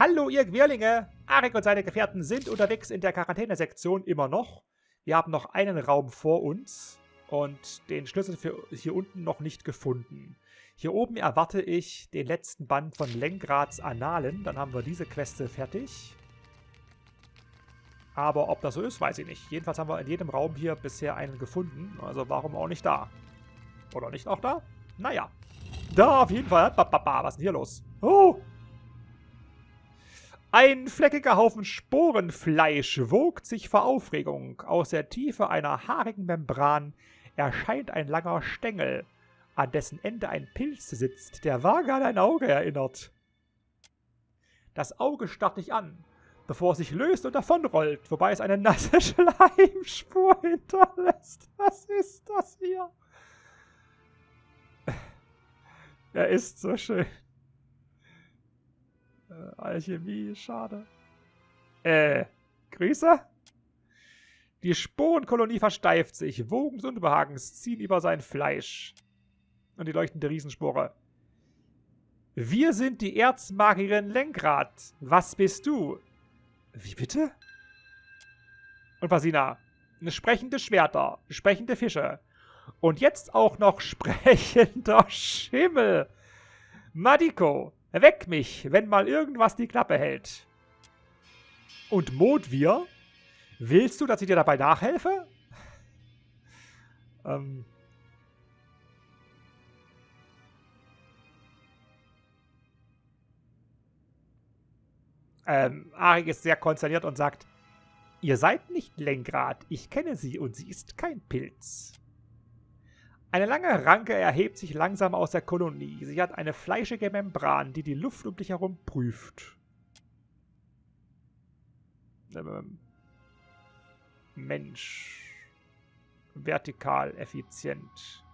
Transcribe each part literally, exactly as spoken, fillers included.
Hallo ihr Quirlinge! Arik und seine Gefährten sind unterwegs in der Quarantänesektion immer noch. Wir haben noch einen Raum vor uns und den Schlüssel für hier unten noch nicht gefunden. Hier oben erwarte ich den letzten Band von Lengrads Annalen. Dann haben wir diese Queste fertig. Aber ob das so ist, weiß ich nicht. Jedenfalls haben wir in jedem Raum hier bisher einen gefunden. Also warum auch nicht da? Oder nicht auch da? Naja. Da auf jeden Fall. Was ist denn hier los? Oh! Ein fleckiger Haufen Sporenfleisch wogt sich vor Aufregung. Aus der Tiefe einer haarigen Membran erscheint ein langer Stängel, an dessen Ende ein Pilz sitzt, der vage an ein Auge erinnert. Das Auge starrt dich an, bevor es sich löst und davonrollt, wobei es eine nasse Schleimspur hinterlässt. Was ist das hier? Er ist so schön. Äh, Alchemie, schade. Äh, Grüße? Die Sporenkolonie versteift sich. Wogen des Unbehagens ziehen über sein Fleisch. Und die leuchtende Riesenspore. Wir sind die Erzmagierin Lengrad. Was bist du? Wie bitte? Und Vasina. Sprechende Schwerter, sprechende Fische. Und jetzt auch noch sprechender Schimmel. Madiko, weck mich, wenn mal irgendwas die Klappe hält. Und Modwir, willst du, dass ich dir dabei nachhelfe? ähm... Ähm, Arik ist sehr konsterniert und sagt, ihr seid nicht Lengrad, ich kenne sie und sie ist kein Pilz. Eine lange Ranke erhebt sich langsam aus der Kolonie. Sie hat eine fleischige Membran, die die Luft um dich herum prüft. Ähm, Mensch. Vertikal, effizient.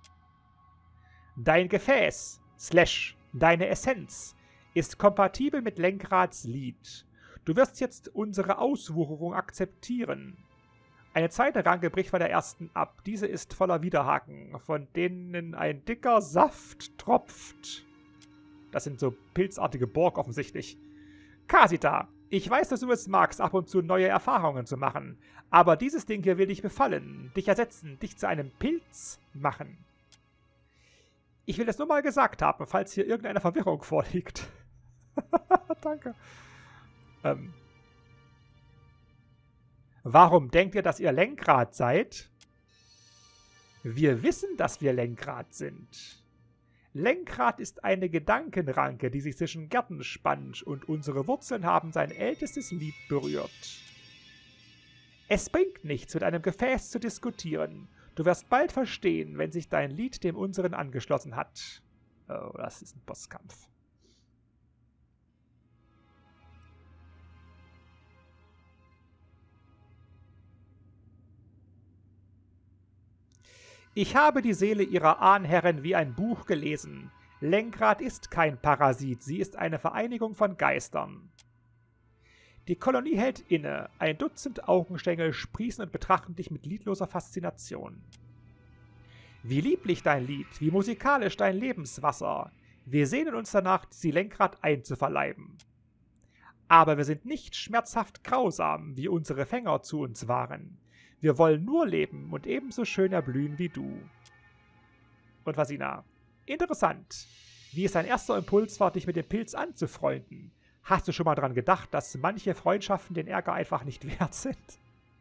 Dein Gefäß, slash, deine Essenz, ist kompatibel mit Lengrads Lied. Du wirst jetzt unsere Auswucherung akzeptieren. Eine zweite Ranke bricht von der ersten ab. Diese ist voller Widerhaken, von denen ein dicker Saft tropft. Das sind so pilzartige Borg offensichtlich. Kasita, ich weiß, dass du es magst, ab und zu neue Erfahrungen zu machen. Aber dieses Ding hier will dich befallen, dich ersetzen, dich zu einem Pilz machen. Ich will es nur mal gesagt haben, falls hier irgendeine Verwirrung vorliegt. Danke. Ähm... Warum denkt ihr, dass ihr Lengrad seid? Wir wissen, dass wir Lengrad sind. Lengrad ist eine Gedankenranke, die sich zwischen Gärten spannt und unsere Wurzeln haben sein ältestes Lied berührt. Es bringt nichts, mit einem Gefäß zu diskutieren. Du wirst bald verstehen, wenn sich dein Lied dem unseren angeschlossen hat. Oh, das ist ein Bosskampf. Ich habe die Seele ihrer Ahnherren wie ein Buch gelesen. Lengrad ist kein Parasit, sie ist eine Vereinigung von Geistern. Die Kolonie hält inne, ein Dutzend Augenstängel sprießen und betrachten dich mit lidloser Faszination. Wie lieblich dein Lied, wie musikalisch dein Lebenswasser. Wir sehnen uns danach, sie Lengrad einzuverleiben. Aber wir sind nicht schmerzhaft grausam, wie unsere Fänger zu uns waren. Wir wollen nur leben und ebenso schön erblühen wie du. Und Vasina. Interessant. Wie es dein erster Impuls war, dich mit dem Pilz anzufreunden. Hast du schon mal daran gedacht, dass manche Freundschaften den Ärger einfach nicht wert sind?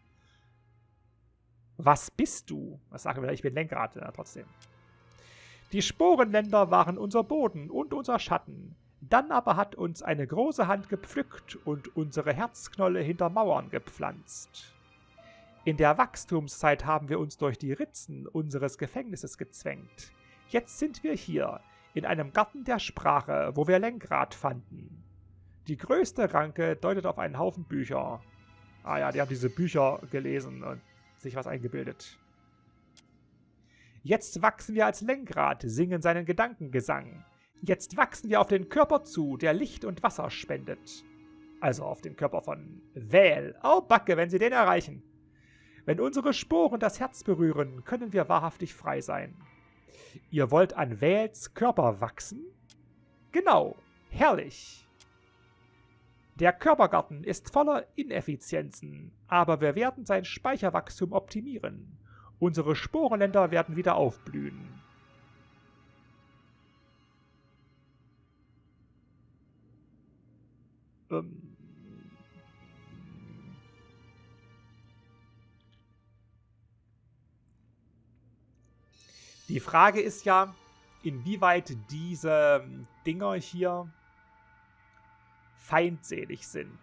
Was bist du? Was sagen wir? Ich bin Lengrad, ja, trotzdem. Die Sporenländer waren unser Boden und unser Schatten. Dann aber hat uns eine große Hand gepflückt und unsere Herzknolle hinter Mauern gepflanzt. In der Wachstumszeit haben wir uns durch die Ritzen unseres Gefängnisses gezwängt. Jetzt sind wir hier, in einem Garten der Sprache, wo wir Lengrad fanden. Die größte Ranke deutet auf einen Haufen Bücher. Ah ja, die haben diese Bücher gelesen und sich was eingebildet. Jetzt wachsen wir als Lengrad, singen seinen Gedankengesang. Jetzt wachsen wir auf den Körper zu, der Licht und Wasser spendet. Also auf den Körper von Väel. Oh, Backe, wenn sie den erreichen. Wenn unsere Sporen das Herz berühren, können wir wahrhaftig frei sein. Ihr wollt an Väels Körper wachsen? Genau, herrlich. Der Körpergarten ist voller Ineffizienzen, aber wir werden sein Speicherwachstum optimieren. Unsere Sporenländer werden wieder aufblühen. Ähm. Die Frage ist ja, inwieweit diese Dinger hier feindselig sind.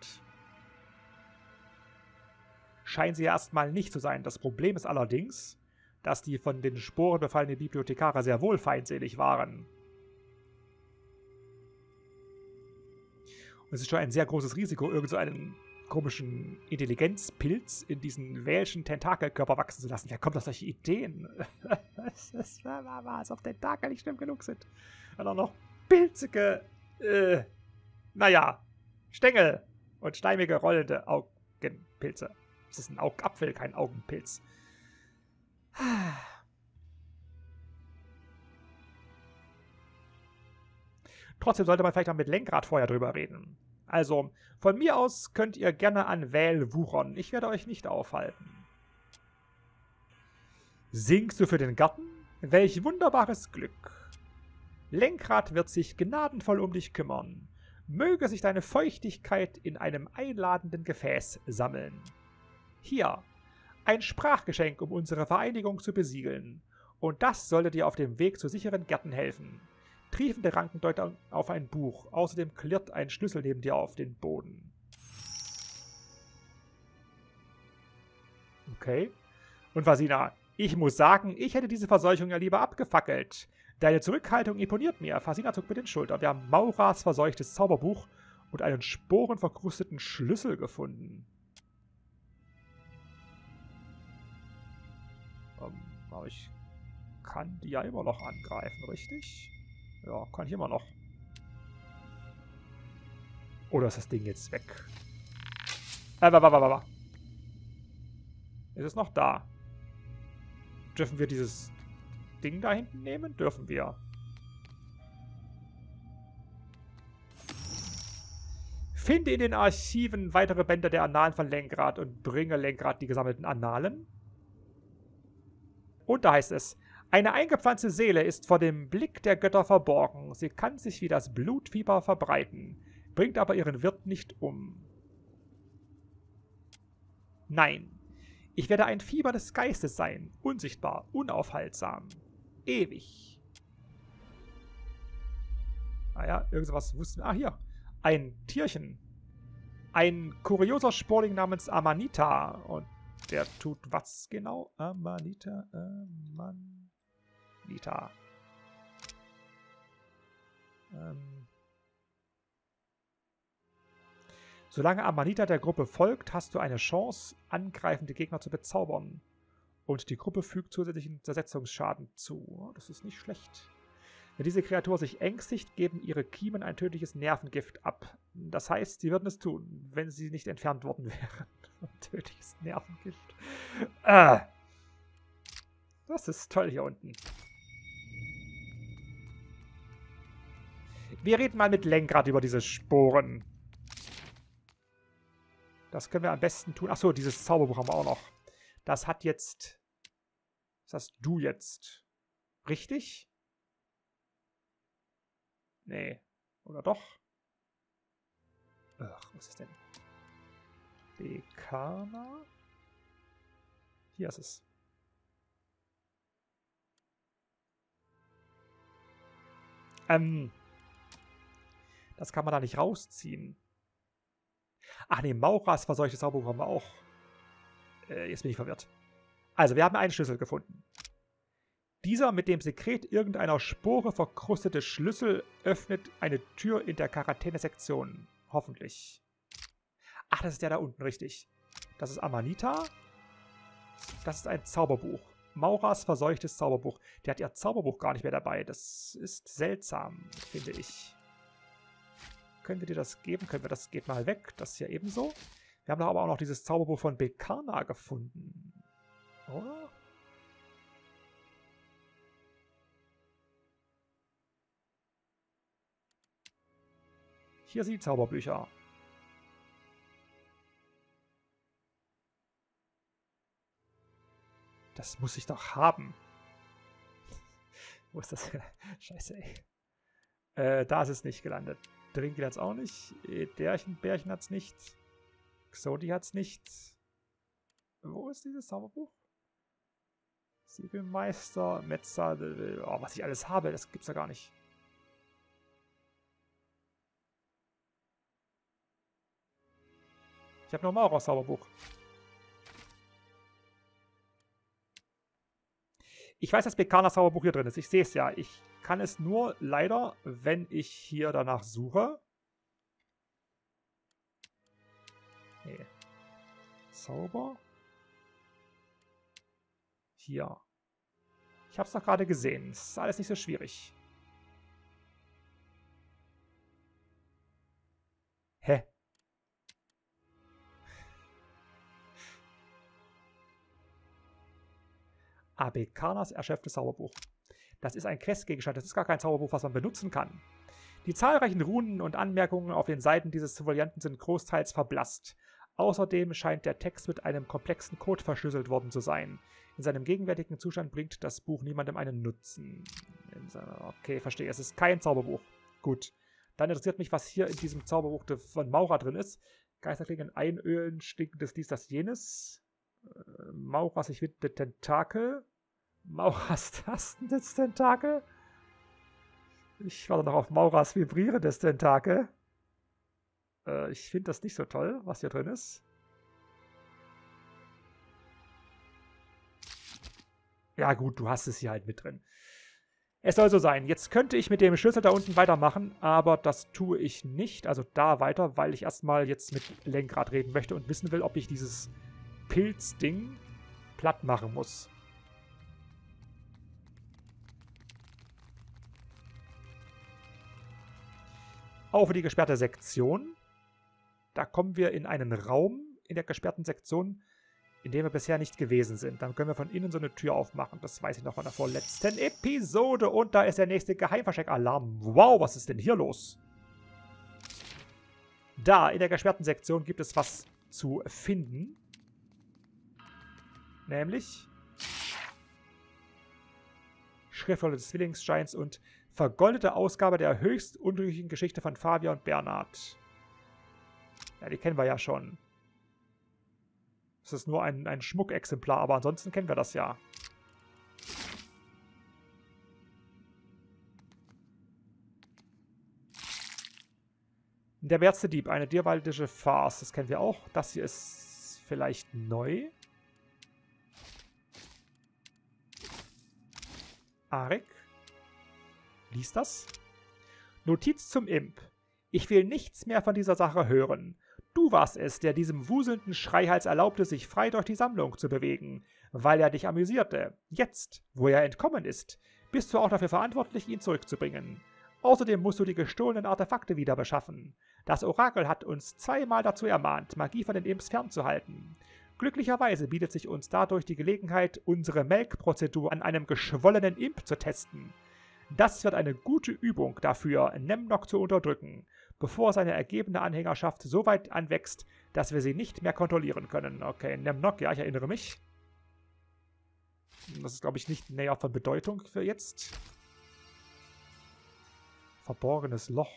Scheinen sie ja erstmal nicht zu sein. Das Problem ist allerdings, dass die von den Sporen befallenen Bibliothekare sehr wohl feindselig waren. Und es ist schon ein sehr großes Risiko, irgend so einen komischen Intelligenzpilz in diesen welschen Tentakelkörper wachsen zu lassen. Wer kommt auf solche Ideen? Das war, als ob Tentakel nicht schlimm genug sind. Und auch noch pilzige, äh, naja, Stängel und schleimige, rollende Augenpilze. Das ist ein Augapfel, kein Augenpilz. Trotzdem sollte man vielleicht auch mit Lenkrad vorher drüber reden. Also, von mir aus könnt ihr gerne an Wähl wuchern. Ich werde euch nicht aufhalten. Singst du für den Garten? Welch wunderbares Glück. Lenkrad wird sich gnadenvoll um dich kümmern. Möge sich deine Feuchtigkeit in einem einladenden Gefäß sammeln. Hier, ein Sprachgeschenk, um unsere Vereinigung zu besiegeln. Und das sollte dir auf dem Weg zu sicheren Gärten helfen. Triefende Ranken deuten auf ein Buch. Außerdem klirrt ein Schlüssel neben dir auf den Boden. Okay. Und Fasina, ich muss sagen, ich hätte diese Verseuchung ja lieber abgefackelt. Deine Zurückhaltung imponiert mir. Fasina zuckt mit den Schultern. Wir haben Mauras verseuchtes Zauberbuch und einen sporenverkrusteten Schlüssel gefunden. Ähm, aber ich kann die ja immer noch angreifen, richtig? Ja, kann ich immer noch. Oder ist das Ding jetzt weg? Äh, warte, warte, warte. Ist es noch da? Dürfen wir dieses Ding da hinten nehmen? Dürfen wir. Finde in den Archiven weitere Bände der Annalen von Lenkrad und bringe Lenkrad die gesammelten Annalen. Und da heißt es: Eine eingepflanzte Seele ist vor dem Blick der Götter verborgen. Sie kann sich wie das Blutfieber verbreiten, bringt aber ihren Wirt nicht um. Nein, ich werde ein Fieber des Geistes sein, unsichtbar, unaufhaltsam, ewig. Ah ja, irgendwas wussten wir. Ah, hier. Ein Tierchen. Ein kurioser Sporling namens Amanita. Und der tut was genau? Amanita, Amanita. Ähm. Solange Amanita der Gruppe folgt, hast du eine Chance, angreifende Gegner zu bezaubern. Und die Gruppe fügt zusätzlichen Zersetzungsschaden zu. Das ist nicht schlecht. Wenn diese Kreatur sich ängstigt, geben ihre Kiemen ein tödliches Nervengift ab. Das heißt, sie würden es tun, wenn sie nicht entfernt worden wären. Ein tödliches Nervengift. Äh. Das ist toll hier unten. Wir reden mal mit Lenkrad über diese Sporen. Das können wir am besten tun. Achso, dieses Zauberbuch haben wir auch noch. Das hat jetzt... Das hast du jetzt. Richtig? Nee. Oder doch? Ach, was ist denn? Bekana? Hier ist es. Ähm. Das kann man da nicht rausziehen. Ach nee, Mauras verseuchtes Zauberbuch haben wir auch. Äh, jetzt bin ich verwirrt. Also, wir haben einen Schlüssel gefunden. Dieser mit dem Sekret irgendeiner Spore verkrustete Schlüssel öffnet eine Tür in der Quarantänesektion. Hoffentlich. Ach, das ist der da unten, richtig. Das ist Amanita. Das ist ein Zauberbuch. Mauras verseuchtes Zauberbuch. Der hat ihr Zauberbuch gar nicht mehr dabei. Das ist seltsam, finde ich. Können wir dir das geben? Können wir das? Geht mal weg. Das hier ebenso. Wir haben doch aber auch noch dieses Zauberbuch von Bekana gefunden. Oder? Hier sind die Zauberbücher. Das muss ich doch haben. Wo ist das? Scheiße, ey. Äh, da ist es nicht gelandet. Drinkel hat's auch nicht. Därchenbärchen hat's nicht. Xodi hat's nicht. Wo ist dieses Zauberbuch? Siegelmeister, Metzer, oh, was ich alles habe, das gibt's ja gar nicht. Ich habe noch mal Maurer Zauberbuch. Ich weiß, dass Bekanas Zauberbuch hier drin ist. Ich sehe es ja. Ich kann es nur leider, wenn ich hier danach suche. Nee. Zauber. Hier. Ich habe es doch gerade gesehen. Es ist alles nicht so schwierig. Hä? Abekanas erschöpftes Zauberbuch. Das ist ein Questgegenstand, das ist gar kein Zauberbuch, was man benutzen kann. Die zahlreichen Runen und Anmerkungen auf den Seiten dieses Varianten sind großteils verblasst. Außerdem scheint der Text mit einem komplexen Code verschlüsselt worden zu sein. In seinem gegenwärtigen Zustand bringt das Buch niemandem einen Nutzen. Okay, verstehe. Es ist kein Zauberbuch. Gut. Dann interessiert mich, was hier in diesem Zauberbuch von Maurer drin ist. Geisterklingen einölen, stinkendes dies, das, jenes. Äh, Maurer sich widmende Tentakel. Maurers tastendes Tentakel. Ich warte noch auf Maurers vibrierendes Tentakel. Äh, ich finde das nicht so toll, was hier drin ist. Ja gut, du hast es hier halt mit drin. Es soll so sein. Jetzt könnte ich mit dem Schlüssel da unten weitermachen, aber das tue ich nicht. Also da weiter, weil ich erstmal jetzt mit Lenkrad reden möchte und wissen will, ob ich dieses Pilzding platt machen muss. Auf die gesperrte Sektion. Da kommen wir in einen Raum in der gesperrten Sektion, in dem wir bisher nicht gewesen sind. Dann können wir von innen so eine Tür aufmachen. Das weiß ich noch von der vorletzten Episode. Und da ist der nächste Geheimversteck-Alarm. Wow, was ist denn hier los? Da, in der gesperrten Sektion gibt es was zu finden. Nämlich Schriftrolle des Zwillingssteins und vergoldete Ausgabe der höchst unglücklichen Geschichte von Fabia und Bernhard. Ja, die kennen wir ja schon. Es ist nur ein, ein Schmuckexemplar, aber ansonsten kennen wir das ja. Der wärtste Dieb, eine dirwaldische Farce. Das kennen wir auch. Das hier ist vielleicht neu. Arik. Lies das. Notiz zum Imp. Ich will nichts mehr von dieser Sache hören. Du warst es, der diesem wuselnden Schreihals erlaubte, sich frei durch die Sammlung zu bewegen, weil er dich amüsierte. Jetzt, wo er entkommen ist, bist du auch dafür verantwortlich, ihn zurückzubringen. Außerdem musst du die gestohlenen Artefakte wieder beschaffen. Das Orakel hat uns zweimal dazu ermahnt, Magie von den Imps fernzuhalten. Glücklicherweise bietet sich uns dadurch die Gelegenheit, unsere Melkprozedur an einem geschwollenen Imp zu testen. Das wird eine gute Übung dafür, Nemnok zu unterdrücken, bevor seine ergebene Anhängerschaft so weit anwächst, dass wir sie nicht mehr kontrollieren können. Okay, Nemnok, ja, ich erinnere mich. Das ist, glaube ich, nicht näher von Bedeutung für jetzt. Verborgenes Loch.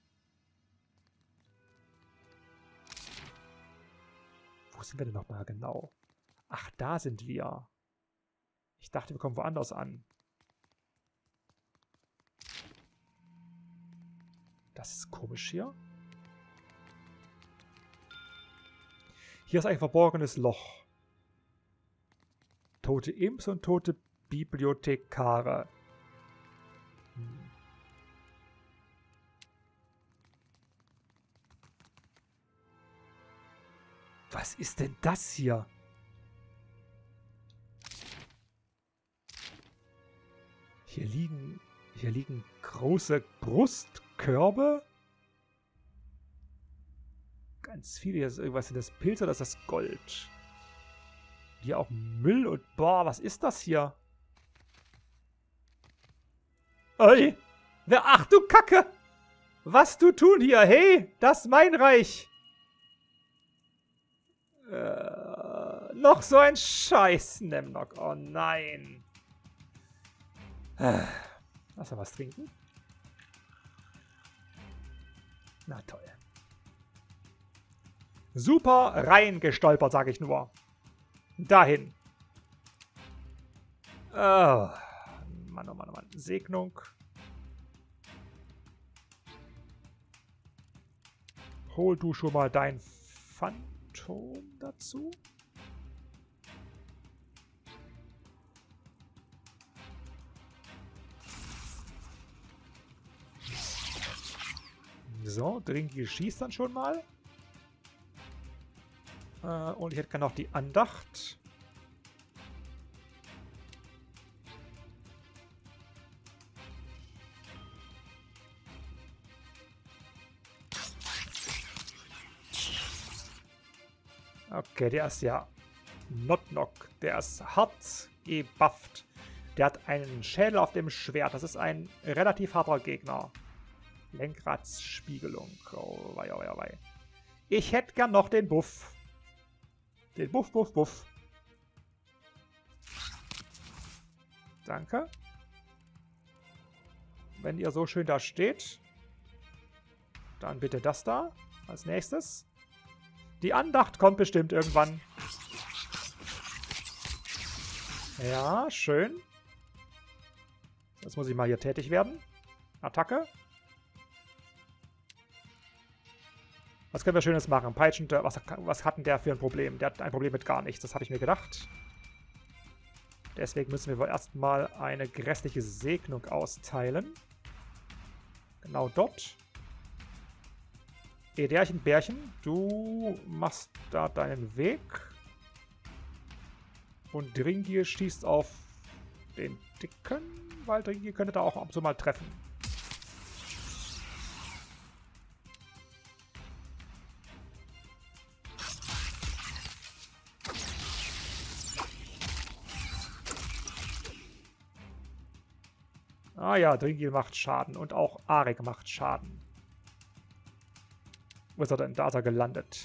Wo sind wir denn nochmal genau? Ach, da sind wir. Ich dachte, wir kommen woanders an. Das ist komisch hier. Hier ist ein verborgenes Loch. Tote Imps und tote Bibliothekare. Hm. Was ist denn das hier? Hier liegen, hier liegen große Brustkörbe. Ganz viele. Hier ist irgendwas, sind das Pilze oder ist das Gold? Hier auch Müll und boah, was ist das hier? Oi! Wer, ach du Kacke! Was du tun hier? Hey, das ist mein Reich! Äh, Noch so ein Scheiß, Nemnock. Oh nein. Lass mal was trinken. Na toll. Super reingestolpert, sage ich nur. Dahin. Oh. Mann, oh Mann, oh Mann. Segnung. Hol du schon mal dein Phantom dazu. So, Dringi schießt dann schon mal. Äh, und ich hätte gerne noch die Andacht. Okay, der ist ja Notnock. Der ist hart gebufft. Der hat einen Schädel auf dem Schwert. Das ist ein relativ harter Gegner. Lenkradsspiegelung. Oh, wei, oh, wei, oh, wei. Ich hätte gern noch den Buff. Den Buff, Buff, Buff. Danke. Wenn ihr so schön da steht, dann bitte das da als nächstes. Die Andacht kommt bestimmt irgendwann. Ja, schön. Jetzt muss ich mal hier tätig werden. Attacke. Was können wir Schönes machen? Peitschende, was, was hat denn der für ein Problem? Der hat ein Problem mit gar nichts, das habe ich mir gedacht. Deswegen müssen wir wohl erstmal eine grässliche Segnung austeilen. Genau dort. Ederchen, Bärchen, du machst da deinen Weg. Und Dringir schießt auf den Dicken, weil Dringir könnte da auch ab und zu mal treffen. Ah ja, Dringil macht Schaden und auch Arik macht Schaden. Wo ist er denn? Da ist er gelandet.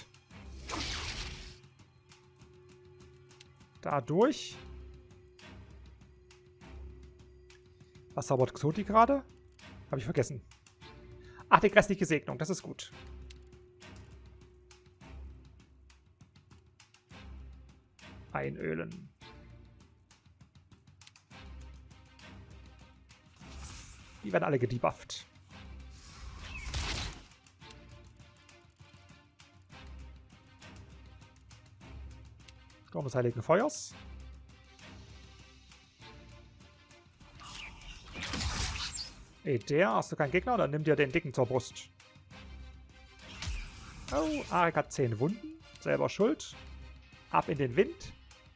Da durch. Was zaubert Xoti gerade? Habe ich vergessen. Ach, die grässliche Segnung, das ist gut. Einölen. Die werden alle gedebufft. Sturm des Heiligen Feuers. Ey, der, hast du keinen Gegner? Dann nimm dir den Dicken zur Brust. Oh, Arik hat zehn Wunden. Selber schuld. Ab in den Wind.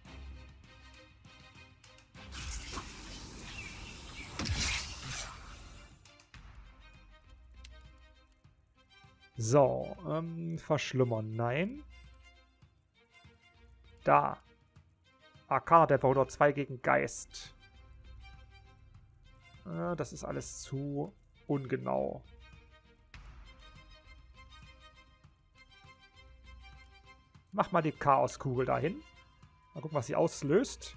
So, ähm, verschlummern, nein. Da. Arcana Dämpfer hundertzwei gegen Geist. Äh, das ist alles zu ungenau. Mach mal die Chaoskugel dahin. Mal gucken, was sie auslöst.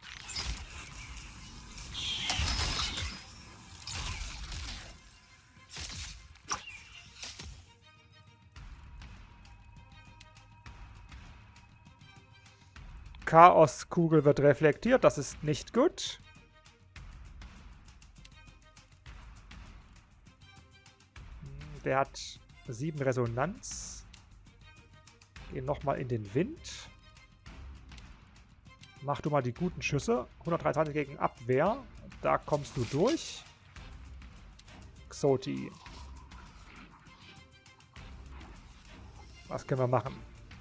Chaoskugel wird reflektiert, das ist nicht gut. Der hat sieben Resonanz. Gehen nochmal in den Wind. Mach du mal die guten Schüsse. hundertdreiundzwanzig gegen Abwehr. Da kommst du durch. Xoti. Was können wir machen?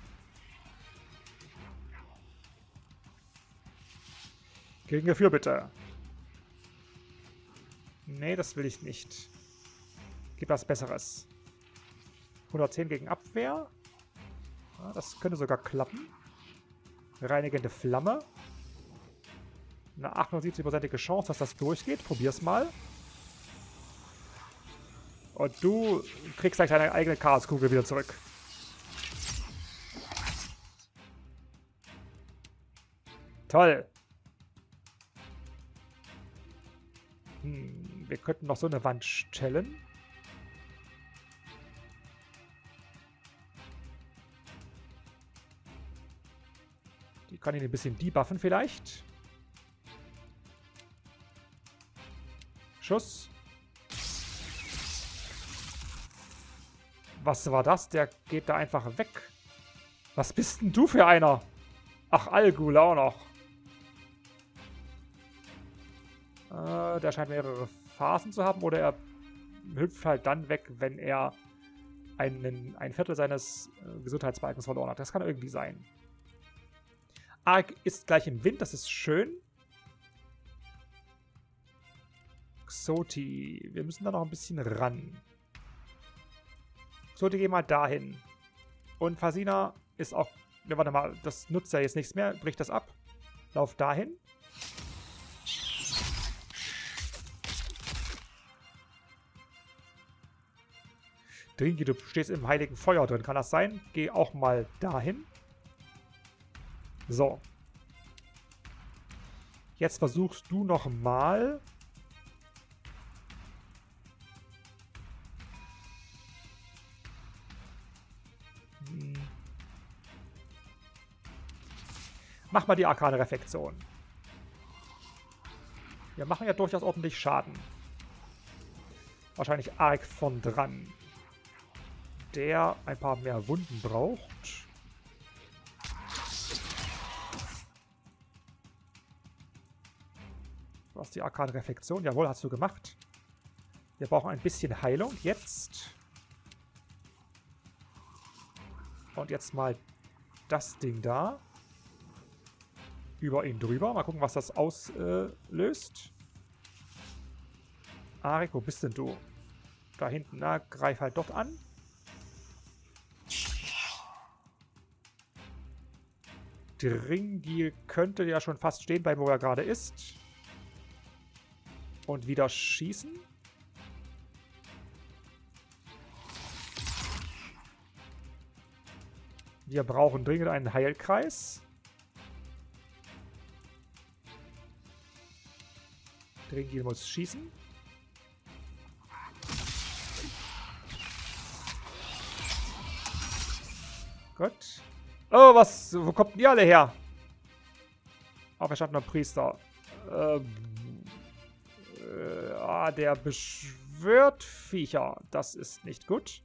Gegen Gefühl bitte. Nee, das will ich nicht. Gib was Besseres. hundertzehn gegen Abwehr. Ja, das könnte sogar klappen. Reinigende Flamme. Eine achtundsiebzig-prozentige Chance, dass das durchgeht. Probier's mal. Und du kriegst gleich deine eigene Chaoskugel wieder zurück. Toll. Hm, wir könnten noch so eine Wand stellen. Die kann ihn ein bisschen debuffen vielleicht. Schuss. Was war das? Der geht da einfach weg. Was bist denn du für einer? Ach, Algul auch noch. Äh, der scheint mehrere Phasen zu haben. Oder er hüpft halt dann weg, wenn er einen, ein Viertel seines äh, Gesundheitsbalkens verloren hat. Das kann irgendwie sein. Arik ist gleich im Wind. Das ist schön. Xoti. Wir müssen da noch ein bisschen ran. Xoti, geh mal dahin. Und Fasina ist auch... Ne, warte mal, das nutzt ja jetzt nichts mehr. Bricht das ab. Lauf dahin. Dringi, du stehst im heiligen Feuer drin. Kann das sein? Geh auch mal dahin. So. Jetzt versuchst du noch mal... Mach mal die arkane Reflexion. Wir machen ja durchaus ordentlich Schaden. Wahrscheinlich Arik von dran. Der ein paar mehr Wunden braucht. Du hast die arkane Reflexion. Jawohl, hast du gemacht. Wir brauchen ein bisschen Heilung. Jetzt. Und jetzt mal das Ding da. Über ihn drüber. Mal gucken, was das auslöst. Arik, wo bist denn du? Da hinten. Na, greif halt dort an. Dringil könnte ja schon fast stehen bleiben, wo er gerade ist. Und wieder schießen. Wir brauchen dringend einen Heilkreis. Dringil muss schießen. Gut. Oh, was? Wo kommt denn die alle her? Auferstandener Priester. Ähm, äh, ah, der beschwört Viecher. Das ist nicht gut.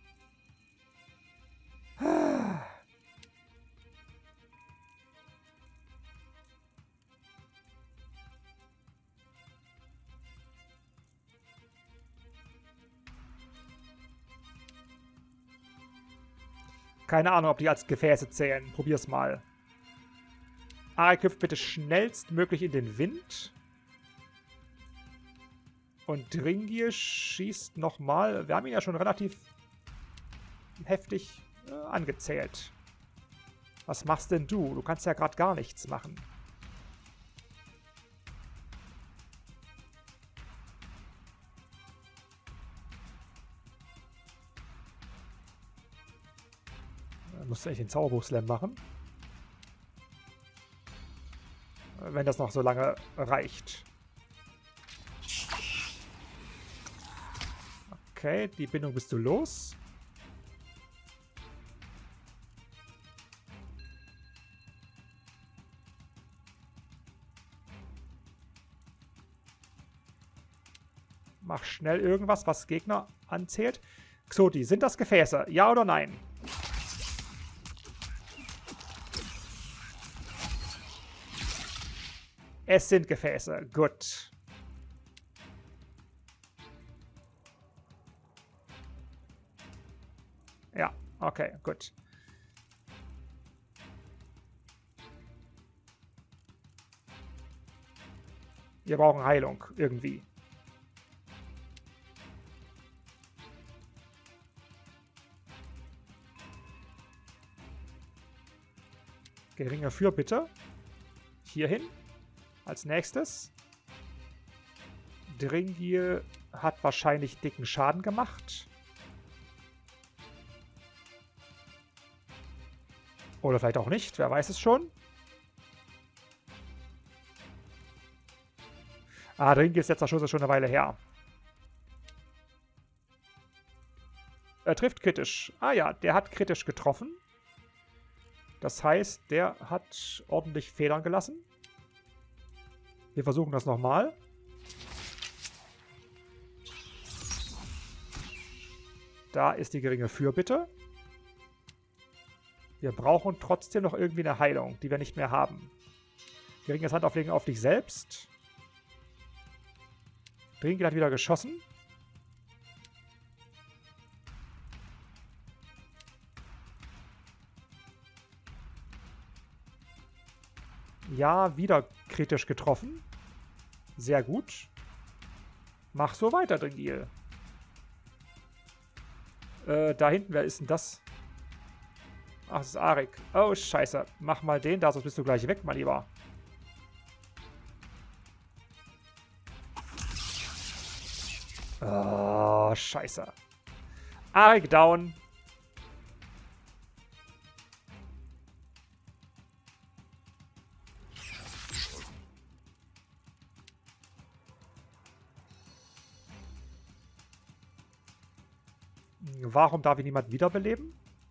Keine Ahnung, ob die als Gefäße zählen. Probier's mal. Arik hüpft bitte schnellstmöglich in den Wind. Und Dringil schießt nochmal. Wir haben ihn ja schon relativ heftig äh, angezählt. Was machst denn du? Du kannst ja gerade gar nichts machen. Musst du echt den Zauberbuch-Slam machen. Wenn das noch so lange reicht. Okay, die Bindung bist du los. Mach schnell irgendwas, was Gegner anzählt. Xoti, sind das Gefäße? Ja oder nein? Es sind Gefäße. Gut. Ja, okay, gut. Wir brauchen Heilung irgendwie. Geringe Fürbitte. Hierhin. Als nächstes. Dringil hat wahrscheinlich dicken Schaden gemacht. Oder vielleicht auch nicht, wer weiß es schon. Ah, Dringils letzter Schuss ist schon eine Weile her. Er trifft kritisch. Ah ja, der hat kritisch getroffen. Das heißt, der hat ordentlich Federn gelassen. Wir versuchen das nochmal. Da ist die geringe Fürbitte. Wir brauchen trotzdem noch irgendwie eine Heilung, die wir nicht mehr haben. Geringes Handauflegen auf dich selbst. Dringil hat wieder geschossen. Ja, wieder kritisch getroffen. Sehr gut. Mach so weiter, Dringil. Äh, da hinten, wer ist denn das? Ach, das ist Arik. Oh, scheiße. Mach mal den da, sonst bist du gleich weg, mein Lieber. Oh, scheiße. Arik down. Warum darf ich niemand wiederbeleben?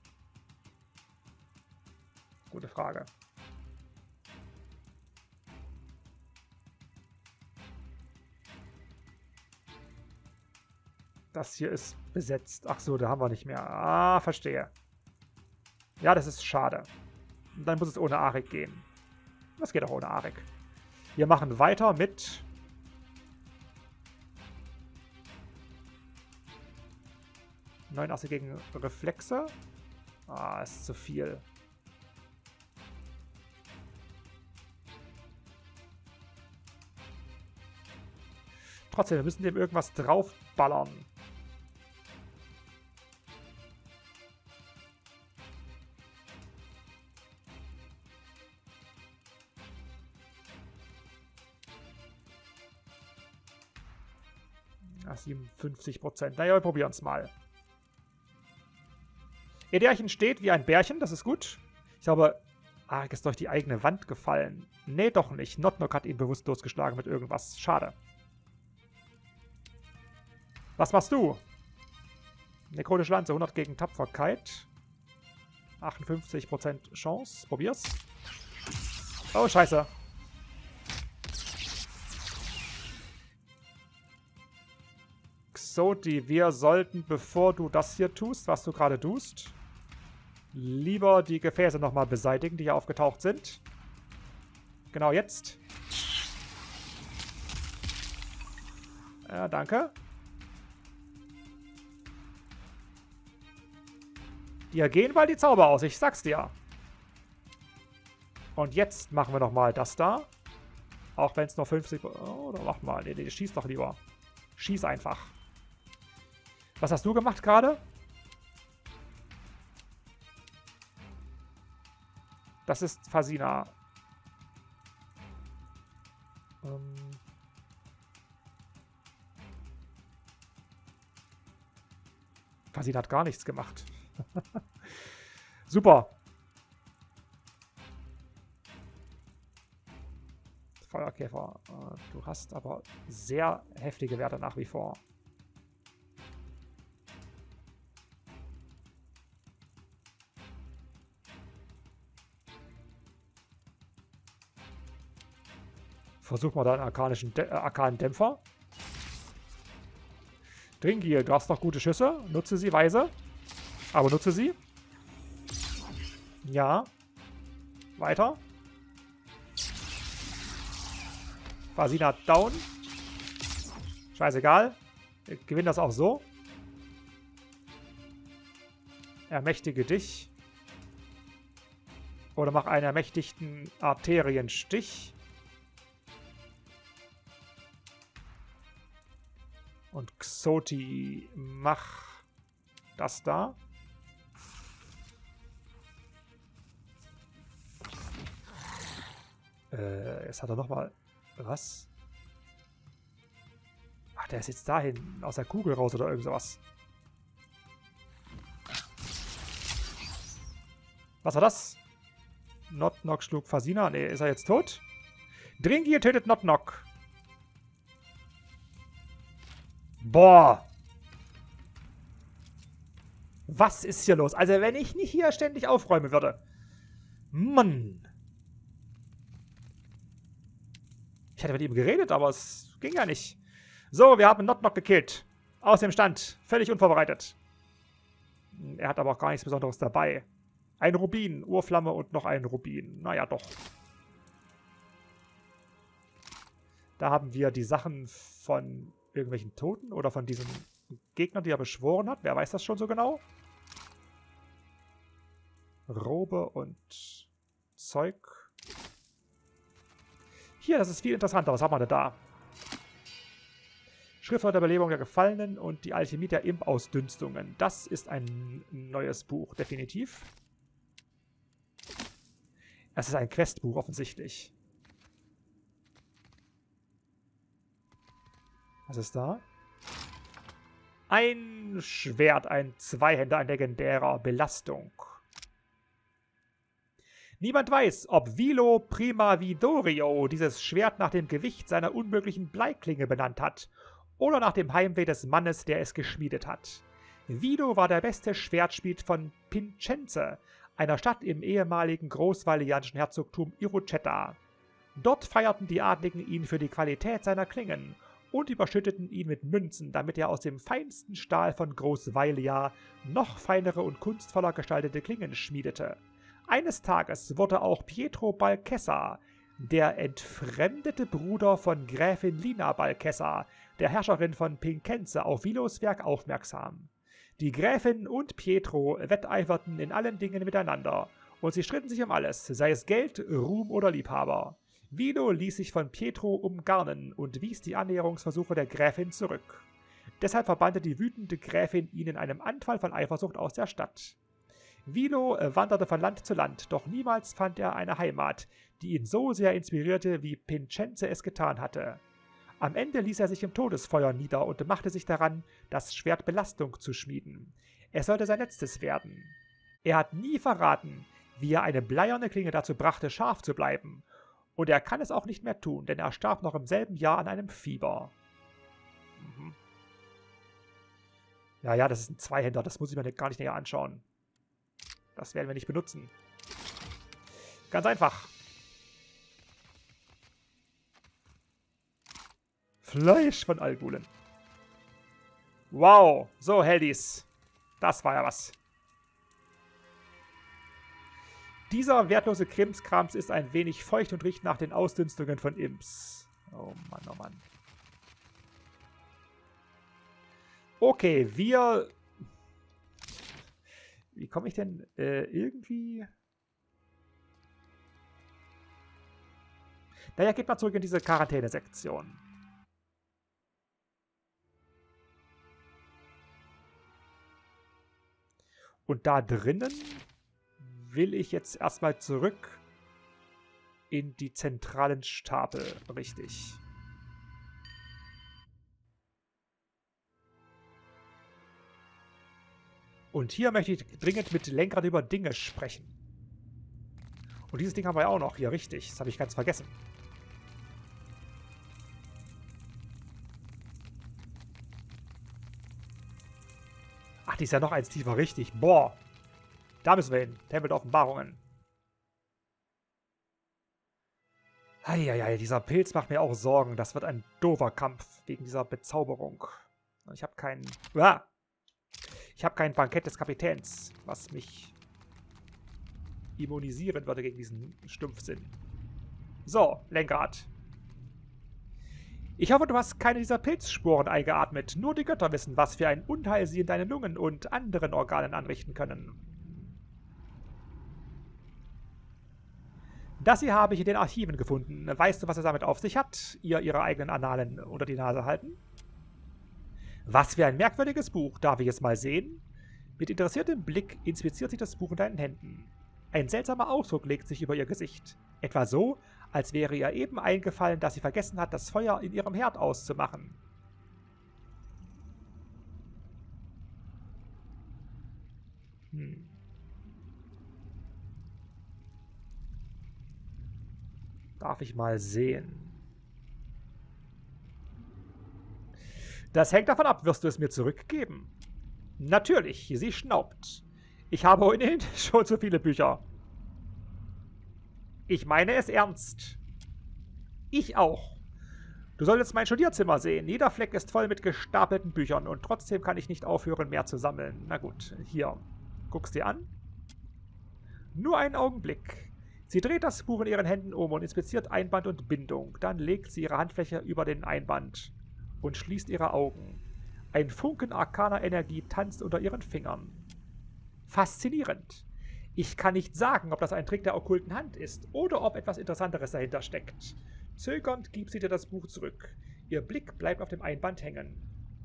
Gute Frage. Das hier ist besetzt. Ach so, da haben wir nicht mehr. Ah, verstehe. Ja, das ist schade. Dann muss es ohne Arik gehen. Das geht auch ohne Arik. Wir machen weiter mit... neunundachtzig gegen Reflexe. Ah, ist zu viel. Trotzdem, wir müssen dem irgendwas draufballern. Ach, siebenundfünfzig Prozent. Naja, wir probieren es mal. Ederchen steht wie ein Bärchen, das ist gut. Ich glaube, Arik ist durch die eigene Wand gefallen. Nee, doch nicht. Notnok hat ihn bewusstlos geschlagen mit irgendwas. Schade. Was machst du? Nekrotische Lanze, hundert gegen Tapferkeit. achtundfünfzig Prozent Chance. Probier's. Oh, scheiße. Xoti, wir sollten, bevor du das hier tust, was du gerade tust, lieber die Gefäße nochmal beseitigen, die hier aufgetaucht sind. Genau jetzt. Ja, danke. Die gehen bald die Zauber aus, ich sag's dir. Und jetzt machen wir nochmal das da. Auch wenn es noch fünfzig... Oh, oder mach mal. Nee, nee, schieß doch lieber. Schieß einfach. Was hast du gemacht gerade? Das ist Fasina. Ähm... Fasina hat gar nichts gemacht. Super. Feuerkäfer. Du hast aber sehr heftige Werte nach wie vor. Versuch mal deinen arkanischen Dä äh, arkanen Dämpfer. Dringil, du hast noch gute Schüsse. Nutze sie weise. Aber nutze sie. Ja. Weiter. Fasina down. Scheißegal. Ich gewinne das auch so. Ermächtige dich. Oder mach einen ermächtigten Arterienstich. Und Xoti, mach das da. Äh, jetzt hat er nochmal... Was? Ach, der ist jetzt dahin, aus der Kugel raus oder irgend sowas. Was war das? Notnok schlug Fasina. Ne, ist er jetzt tot? Dringil tötet Notnok. Boah. Was ist hier los? Also wenn ich nicht hier ständig aufräumen würde. Mann. Ich hätte mit ihm geredet, aber es ging ja nicht. So, wir haben Not Knock gekillt. Aus dem Stand. Völlig unvorbereitet. Er hat aber auch gar nichts Besonderes dabei. Ein Rubin, Urflamme und noch ein Rubin. Naja, doch. Da haben wir die Sachen von irgendwelchen Toten oder von diesen Gegnern, die er beschworen hat. Wer weiß das schon so genau? Robe und Zeug. Hier, das ist viel interessanter. Was haben wir denn da? Schrift der Belebung der Gefallenen und die Alchemie der Imp-Ausdünstungen. Das ist ein neues Buch, definitiv. Es ist ein Questbuch, offensichtlich. Was ist da? Ein Schwert, ein Zweihänder, ein legendärer Belastung. Niemand weiß, ob Vilo Primavidorio dieses Schwert nach dem Gewicht seiner unmöglichen Bleiklinge benannt hat oder nach dem Heimweh des Mannes, der es geschmiedet hat. Vilo war der beste Schwertschmied von Pincenze, einer Stadt im ehemaligen großvalianischen Herzogtum Iruceta. Dort feierten die Adligen ihn für die Qualität seiner Klingen und überschütteten ihn mit Münzen, damit er aus dem feinsten Stahl von Großvailia noch feinere und kunstvoller gestaltete Klingen schmiedete. Eines Tages wurde auch Pietro Balcessa, der entfremdete Bruder von Gräfin Lina Balcessa, der Herrscherin von Pincenze, auf Vilos Werk aufmerksam. Die Gräfin und Pietro wetteiferten in allen Dingen miteinander, und sie stritten sich um alles, sei es Geld, Ruhm oder Liebhaber. Vilo ließ sich von Pietro umgarnen und wies die Annäherungsversuche der Gräfin zurück. Deshalb verbannte die wütende Gräfin ihn in einem Anfall von Eifersucht aus der Stadt. Vilo wanderte von Land zu Land, doch niemals fand er eine Heimat, die ihn so sehr inspirierte, wie Pincenze es getan hatte. Am Ende ließ er sich im Todesfeuer nieder und machte sich daran, das Schwert Belastung zu schmieden. Es sollte sein letztes werden. Er hat nie verraten, wie er eine bleierne Klinge dazu brachte, scharf zu bleiben. Und er kann es auch nicht mehr tun, denn er starb noch im selben Jahr an einem Fieber. Mhm. Ja, ja, das ist ein Zweihänder, das muss ich mir gar nicht näher anschauen. Das werden wir nicht benutzen. Ganz einfach. Fleisch von Algulen. Wow. So, Heldies. Das war ja was. Dieser wertlose Krimskrams ist ein wenig feucht und riecht nach den Ausdünstungen von Imps. Oh Mann, oh Mann. Okay, wir... Wie komme ich denn äh, irgendwie... Naja, geht mal zurück in diese Quarantäne-Sektion. Und da drinnen will ich jetzt erstmal zurück in die zentralen Stapel. Richtig. Und hier möchte ich dringend mit Lenkrad über Dinge sprechen. Und dieses Ding haben wir ja auch noch hier, richtig. Das habe ich ganz vergessen. Ach, die ist ja noch eins tiefer, richtig. Boah. Da müssen wir hin. Tempel der Offenbarungen. Eieiei, dieser Pilz macht mir auch Sorgen. Das wird ein doofer Kampf wegen dieser Bezauberung. Ich habe keinen... Ah! Ich habe kein Bankett des Kapitäns, was mich immunisieren würde gegen diesen Stumpfsinn. So, Lenkrad. Ich hoffe, du hast keine dieser Pilzsporen eingeatmet. Nur die Götter wissen, was für ein Unheil sie in deinen Lungen und anderen Organen anrichten können. Das hier habe ich in den Archiven gefunden. Weißt du, was es damit auf sich hat? Ihr ihre eigenen Annalen unter die Nase halten? Was für ein merkwürdiges Buch. Darf ich es mal sehen? Mit interessiertem Blick inspiziert sich das Buch in deinen Händen. Ein seltsamer Ausdruck legt sich über ihr Gesicht. Etwa so, als wäre ihr eben eingefallen, dass sie vergessen hat, das Feuer in ihrem Herd auszumachen. Hm. Darf ich mal sehen? Das hängt davon ab, wirst du es mir zurückgeben? Natürlich, sie schnaubt. Ich habe ohnehin schon so viele Bücher. Ich meine es ernst. Ich auch. Du solltest mein Studierzimmer sehen. Jeder Fleck ist voll mit gestapelten Büchern und trotzdem kann ich nicht aufhören, mehr zu sammeln. Na gut, hier. Guck's dir an. Nur einen Augenblick. Sie dreht das Buch in ihren Händen um und inspiziert Einband und Bindung. Dann legt sie ihre Handfläche über den Einband und schließt ihre Augen. Ein Funken arkaner Energie tanzt unter ihren Fingern. Faszinierend. Ich kann nicht sagen, ob das ein Trick der okkulten Hand ist oder ob etwas Interessanteres dahinter steckt. Zögernd gibt sie dir das Buch zurück. Ihr Blick bleibt auf dem Einband hängen.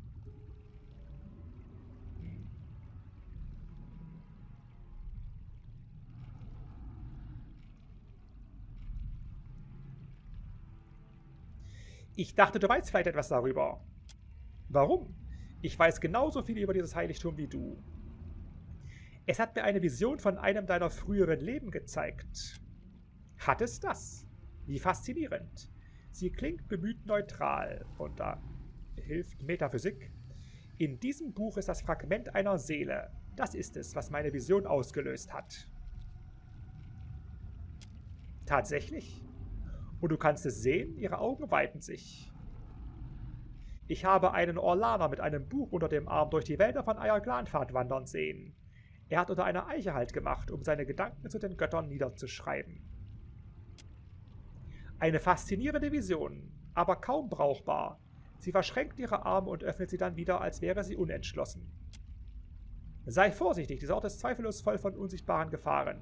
Ich dachte, du weißt vielleicht etwas darüber. Warum? Ich weiß genauso viel über dieses Heiligtum wie du. Es hat mir eine Vision von einem deiner früheren Leben gezeigt. Hat es das? Wie faszinierend. Sie klingt bemüht neutral und da hilft Metaphysik. In diesem Buch ist das Fragment einer Seele. Das ist es, was meine Vision ausgelöst hat. Tatsächlich? Und du kannst es sehen, ihre Augen weiten sich. Ich habe einen Orlaner mit einem Buch unter dem Arm durch die Wälder von Ayr-Glanfad wandern sehen. Er hat unter einer Eiche Halt gemacht, um seine Gedanken zu den Göttern niederzuschreiben. Eine faszinierende Vision, aber kaum brauchbar. Sie verschränkt ihre Arme und öffnet sie dann wieder, als wäre sie unentschlossen. Sei vorsichtig, dieser Ort ist zweifellos voll von unsichtbaren Gefahren.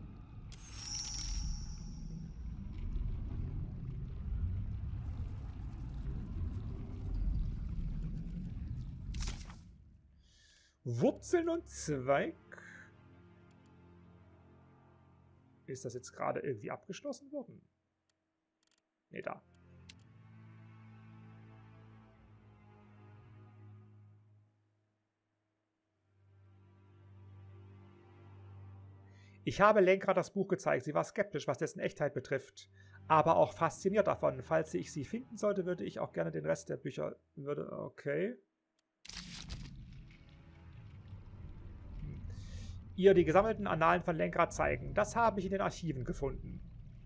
Wurzeln und Zweig. Ist das jetzt gerade irgendwie abgeschlossen worden? Ne, da. Ich habe Lenkrad das Buch gezeigt. Sie war skeptisch, was dessen Echtheit betrifft. Aber auch fasziniert davon. Falls ich sie finden sollte, würde ich auch gerne den Rest der Bücher... Würde... Okay. Ihr die gesammelten Annalen von Lenkrad zeigen. Das habe ich in den Archiven gefunden.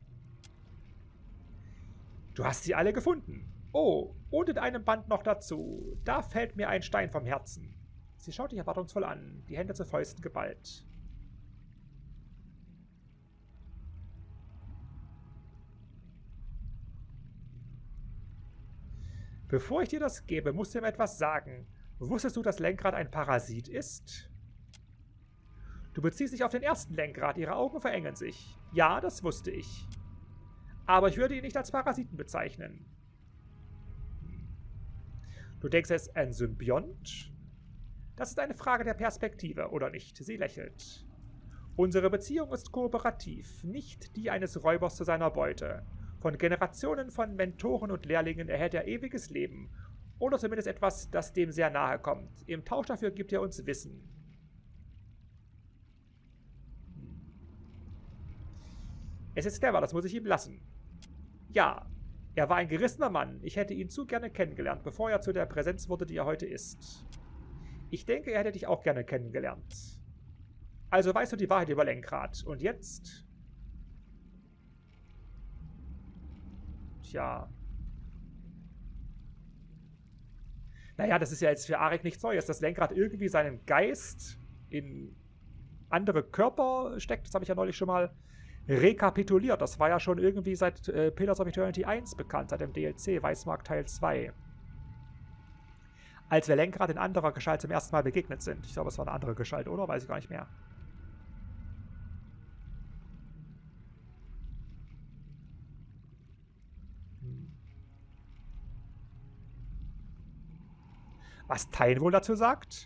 Du hast sie alle gefunden. Oh, und in einem Band noch dazu. Da fällt mir ein Stein vom Herzen. Sie schaut dich erwartungsvoll an, die Hände zu Fäusten geballt. Bevor ich dir das gebe, musst du mir etwas sagen. Wusstest du, dass Lenkrad ein Parasit ist? Du beziehst dich auf den ersten Lenkrad, ihre Augen verengen sich. Ja, das wusste ich. Aber ich würde ihn nicht als Parasiten bezeichnen. Du denkst, er ist ein Symbiont? Das ist eine Frage der Perspektive, oder nicht? Sie lächelt. Unsere Beziehung ist kooperativ, nicht die eines Räubers zu seiner Beute. Von Generationen von Mentoren und Lehrlingen erhält er ewiges Leben. Oder zumindest etwas, das dem sehr nahe kommt. Im Tausch dafür gibt er uns Wissen. Es ist clever, das muss ich ihm lassen. Ja, er war ein gerissener Mann. Ich hätte ihn zu gerne kennengelernt, bevor er zu der Präsenz wurde, die er heute ist. Ich denke, er hätte dich auch gerne kennengelernt. Also weißt du die Wahrheit über Lenkrad. Und jetzt? Tja. Naja, das ist ja jetzt für Arik nichts Neues, dass Lenkrad irgendwie seinen Geist in andere Körper steckt. Das habe ich ja neulich schon mal rekapituliert. Das war ja schon irgendwie seit äh, Pillars of Eternity eins bekannt, seit dem D L C, Weißmark Teil zwei. Als wir Lenkrad in anderer Gestalt zum ersten Mal begegnet sind. Ich glaube, es war eine andere Gestalt, oder? Weiß ich gar nicht mehr. Hm. Was Tain wohl dazu sagt?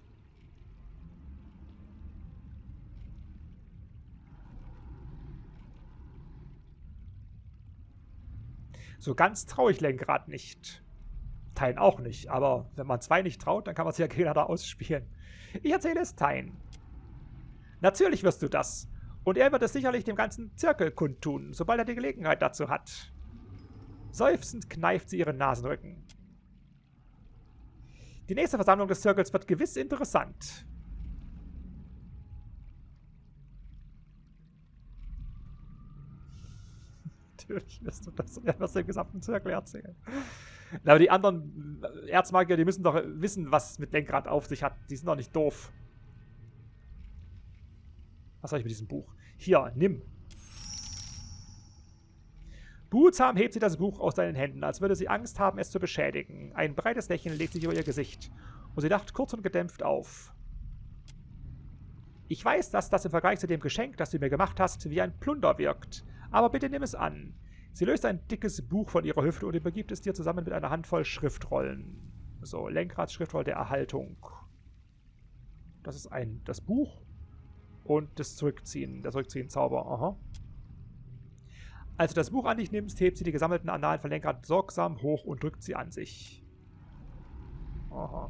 So ganz traue ich Lenkrad nicht. Tain auch nicht, aber wenn man zwei nicht traut, dann kann man es ja gegeneinander ausspielen. Ich erzähle es Tain. Natürlich wirst du das. Und er wird es sicherlich dem ganzen Zirkel kundtun, sobald er die Gelegenheit dazu hat. Seufzend kneift sie ihren Nasenrücken. Die nächste Versammlung des Circles wird gewiss interessant. Natürlich wirst du das, ja, wirst du im gesamten Circle erzählen. Aber die anderen Erzmagier, die müssen doch wissen, was es mit Lenkrad auf sich hat. Die sind doch nicht doof. Was soll ich mit diesem Buch? Hier, nimm. Behutsam hebt sie das Buch aus deinen Händen, als würde sie Angst haben, es zu beschädigen. Ein breites Lächeln legt sich über ihr Gesicht. Und sie lacht kurz und gedämpft auf. Ich weiß, dass das im Vergleich zu dem Geschenk, das du mir gemacht hast, wie ein Plunder wirkt. Aber bitte nimm es an. Sie löst ein dickes Buch von ihrer Hüfte und übergibt es dir zusammen mit einer Handvoll Schriftrollen. So, Lenkradsschriftrolle der Erhaltung. Das ist ein das Buch und das Zurückziehen, der Zurückziehen-Zauber. Aha. Als du das Buch an dich nimmst, hebt sie die gesammelten Annalen von Lenkrad sorgsam hoch und drückt sie an sich. Aha.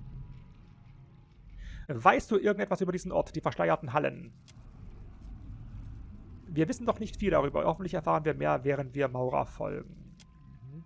Weißt du irgendetwas über diesen Ort, die verschleierten Hallen? Wir wissen doch nicht viel darüber. Hoffentlich erfahren wir mehr, während wir Maura folgen. Mhm.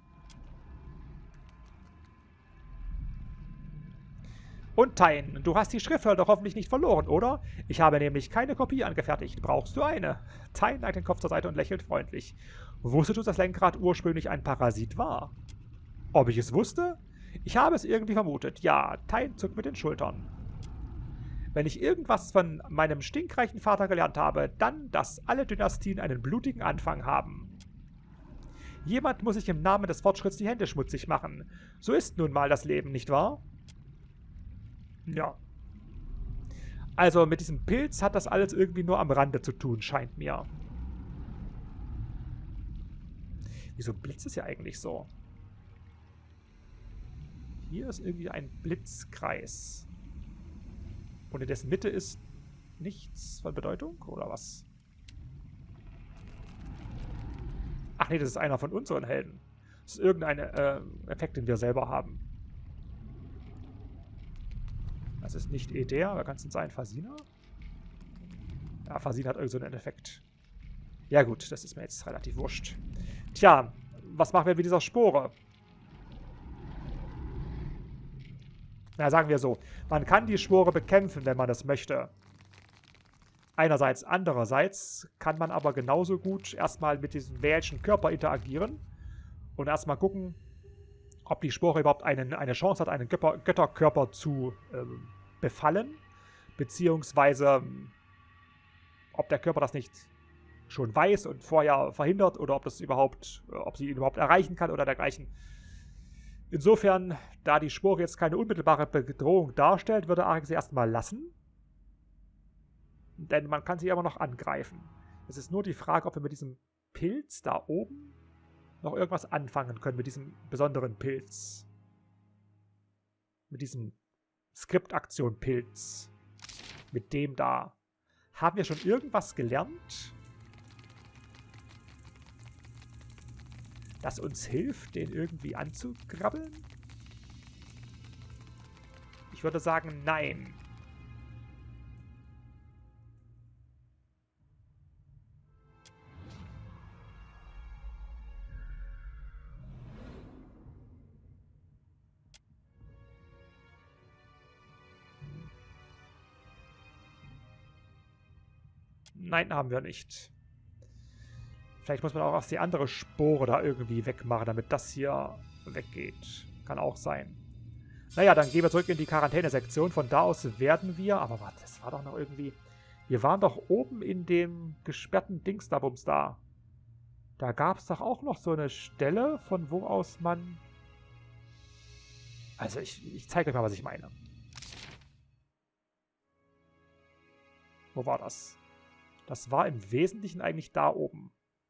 Und Tain, du hast die Schriftrolle doch hoffentlich nicht verloren, oder? Ich habe nämlich keine Kopie angefertigt. Brauchst du eine? Tain neigt den Kopf zur Seite und lächelt freundlich. Wusstest du, dass Lenkrad ursprünglich ein Parasit war? Ob ich es wusste? Ich habe es irgendwie vermutet. Ja, Tain zuckt mit den Schultern. Wenn ich irgendwas von meinem stinkreichen Vater gelernt habe, dann, dass alle Dynastien einen blutigen Anfang haben. Jemand muss sich im Namen des Fortschritts die Hände schmutzig machen. So ist nun mal das Leben, nicht wahr? Ja. Also mit diesem Pilz hat das alles irgendwie nur am Rande zu tun, scheint mir. Wieso blitzt es ja eigentlich so? Hier ist irgendwie ein Blitzkreis. Und in dessen Mitte ist nichts von Bedeutung, oder was? Ach nee, das ist einer von unseren Helden. Das ist irgendein äh, Effekt, den wir selber haben. Das ist nicht Eder, wer kann es denn sein? Fasina? Ja, Fasina hat irgend so einen Effekt. Ja gut, das ist mir jetzt relativ wurscht. Tja, was machen wir mit dieser Spore? Na, sagen wir so, man kann die Spore bekämpfen, wenn man das möchte. Einerseits, andererseits kann man aber genauso gut erstmal mit diesem wählschen Körper interagieren und erstmal gucken, ob die Spore überhaupt einen, eine Chance hat, einen Götter Götterkörper zu ähm, befallen, beziehungsweise ähm, ob der Körper das nicht schon weiß und vorher verhindert oder ob das überhaupt, äh, ob sie ihn überhaupt erreichen kann oder dergleichen. Insofern, da die Spore jetzt keine unmittelbare Bedrohung darstellt, würde Arik sie erstmal lassen. Denn man kann sie aber noch angreifen. Es ist nur die Frage, ob wir mit diesem Pilz da oben noch irgendwas anfangen können, mit diesem besonderen Pilz. Mit diesem Skriptaktion-Pilz. Mit dem da. Haben wir schon irgendwas gelernt, das uns hilft, den irgendwie anzugrabbeln? Ich würde sagen, nein. Nein, haben wir nicht. Vielleicht muss man auch erst die andere Spore da irgendwie wegmachen, damit das hier weggeht. Kann auch sein. Naja, dann gehen wir zurück in die Quarantänesektion. Von da aus werden wir... Aber warte, das war doch noch irgendwie... Wir waren doch oben in dem gesperrten Dingsdabums da. Da gab es doch auch noch so eine Stelle, von wo aus man... Also ich, ich zeige euch mal, was ich meine. Wo war das? Das war im Wesentlichen eigentlich da oben.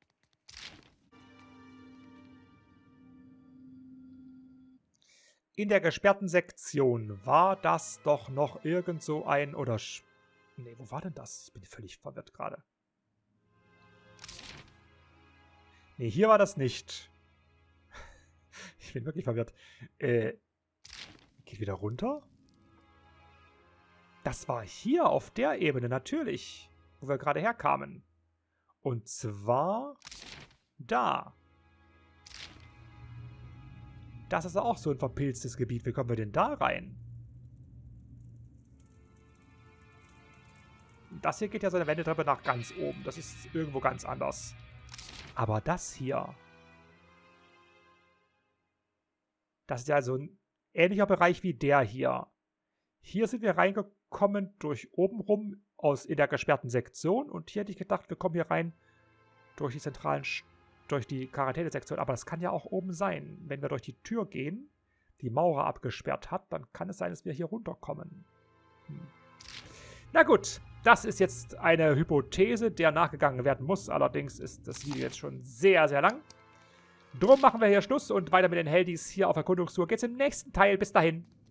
In der gesperrten Sektion war das doch noch irgend so ein... Oder... Ne, wo war denn das? Ich bin völlig verwirrt gerade. Ne, hier war das nicht. Ich bin wirklich verwirrt. Äh... Geht wieder runter? Das war hier auf der Ebene, natürlich. Wo wir gerade herkamen. Und zwar... Da. Das ist auch so ein verpilztes Gebiet. Wie kommen wir denn da rein? Das hier geht ja so eine Wendeltreppe nach ganz oben. Das ist irgendwo ganz anders. Aber das hier... Das ist ja so ein ähnlicher Bereich wie der hier. Hier sind wir reingekommen durch oben rum aus in der gesperrten Sektion. Und hier hätte ich gedacht, wir kommen hier rein durch die zentralen... St durch die Quarantänesektion. Aber das kann ja auch oben sein. Wenn wir durch die Tür gehen, die Maurer abgesperrt hat, dann kann es sein, dass wir hier runterkommen. Hm. Na gut, das ist jetzt eine Hypothese, der nachgegangen werden muss. Allerdings ist das Video jetzt schon sehr, sehr lang. Drum machen wir hier Schluss und weiter mit den Heldis hier auf Erkundungstour geht's im nächsten Teil. Bis dahin.